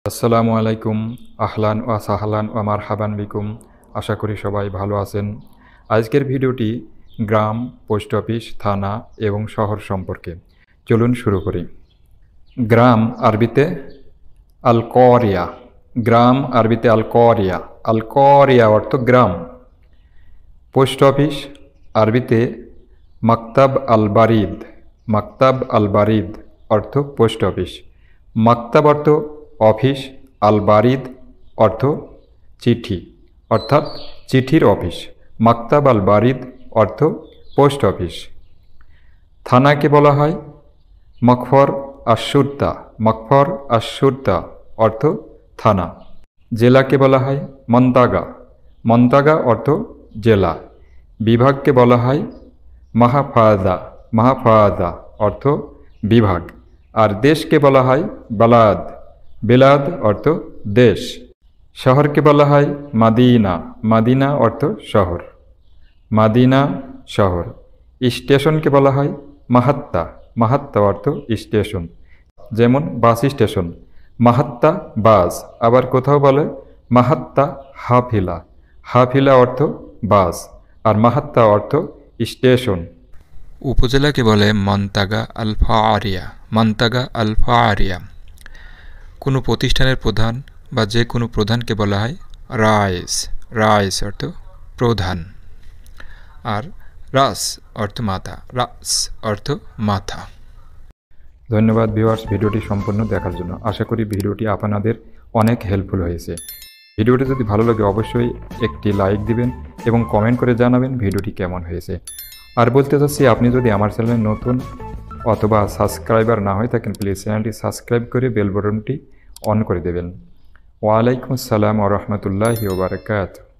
আসসালামু আলাইকুম, আহলান ওয়া সাহলান ওয়া মারহাবান বিকুম। আশা করি সবাই ভালো আছেন। আজকের ভিডিওটি গ্রাম, পোস্ট অফিস, থানা এবং শহর সম্পর্কে। চলুন শুরু করি। গ্রাম আরবিতে আল করিয়া। গ্রাম আরবিতে আল করিয়া। আল করিয়া অর্থ গ্রাম। পোস্ট অফিস আরবিতে মাকতাব আল বারিদ। মাকতাব আল বারিদ অর্থ পোস্ট অফিস। মাকতাব অর্থ অফিস, আল বারিদ অর্থ চিঠি, অর্থাৎ চিঠির অফিস। মাকতাব আল বারিদ অর্থ পোস্ট অফিস। থানাকে বলা হয় মকফর আশুর্তা। মকফর আশুর্তা অর্থ থানা। জেলাকে বলা হয় মন্তাগা। মন্তাগা অর্থ জেলা। বিভাগকে বলা হয় মাহাফাজা। মাহাফাজা অর্থ বিভাগ। আর দেশকে বলা হয় বালাদ। বেলাদ অর্থ দেশ। শহরকে বলা হয় মাদিনা। মাদিনা অর্থ শহর। মাদিনা শহর। স্টেশনকে বলা হয় মাহাত্তা। মাহাত্তা অর্থ স্টেশন। যেমন বাস স্টেশন, মাহাত্তা বাস। আবার কোথাও বলে মাহাত্তা হাফিলা। হাফিলা অর্থ বাস আর মাহাত্তা অর্থ স্টেশন। উপজেলাকে বলে মন্তাগা আল ফাআরিয়া। মন্তাগা আল ফাআরিয়া। কোনো প্রতিষ্ঠানের প্রধান বা যে কোনো প্রধানকে বলা হয় রাইস। রাইস অর্থ প্রধান। আর রাস অর্থ মাথা। রাস অর্থ মাথা। ধন্যবাদ ভিউয়ার্স ভিডিওটি সম্পূর্ণ দেখার জন্য। আশা করি ভিডিওটি আপনাদের অনেক হেল্পফুল হয়েছে। ভিডিওটি যদি ভালো লাগে অবশ্যই একটি লাইক দিবেন এবং কমেন্ট করে জানাবেন ভিডিওটি কেমন হয়েছে। আর বলতে চাচ্ছি, আপনি যদি আমার চ্যানেলে নতুন অথবা সাবস্ক্রাইবার না হয়ে থাকেন, প্লিজ চ্যানেলটি সাবস্ক্রাইব করে বেল বাটনটি অন করে দেবেন। ওয়ালাইকুম আসসালাম ওয়া রাহমাতুল্লাহি ওয়া বারাকাতুহু।